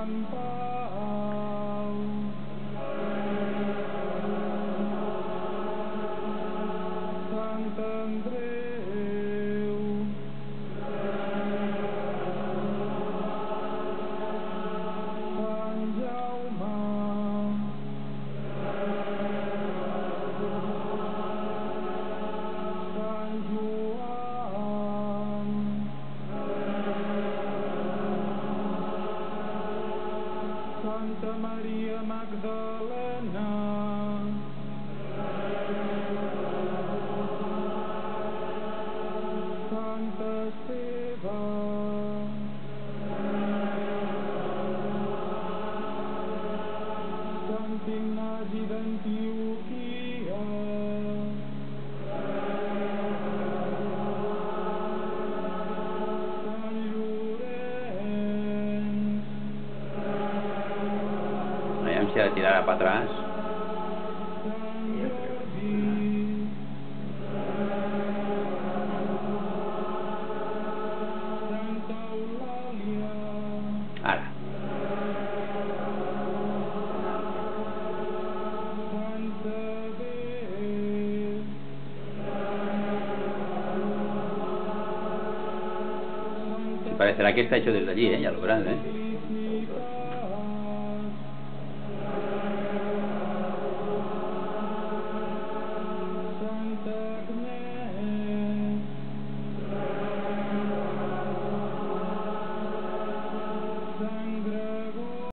Santa Maria Magdalena, Santa Esteve, Sant Ignasi d'Antioquia, Sant Llorenç, Aviam si la tirarà per atrás. Sant Jordi, Santa Eulàlia, Ara. Sant Sever, Sí, parecerá que está hecho desde allí, ya lo verán,